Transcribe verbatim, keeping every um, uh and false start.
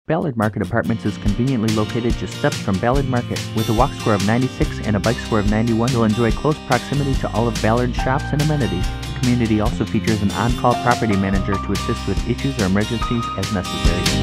Ballard Market Apartments is conveniently located just steps from Ballard Market. With a walk score of ninety-six and a bike score of ninety-one, you'll enjoy close proximity to all of Ballard's shops and amenities. The community also features an on-call property manager to assist with issues or emergencies as necessary.